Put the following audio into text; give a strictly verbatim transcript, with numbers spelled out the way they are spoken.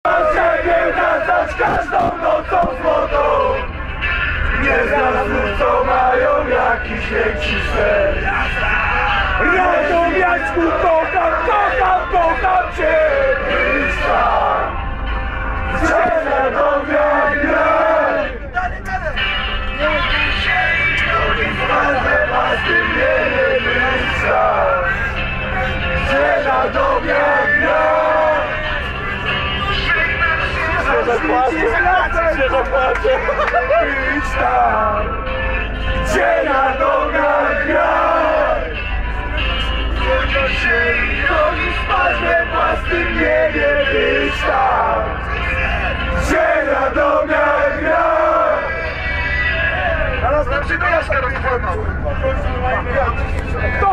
Ciebie wracać każdą nocą złotą. Nie znam słów, co mają jakiś większy sens. Radomiaczku, kocham, kocham, kocham Cię. Być tam, gdzie Radomia graj. Ważne pasy mnie być tam, gdzie Radomia graj. Się zapłaczę, się zapłaczę. Być tam, gdzie Radomia graj. Się i nogi spać we własnym niebie. Być tam, gdzie Radomia graj. Teraz nam się do Jaśka rozpłynął.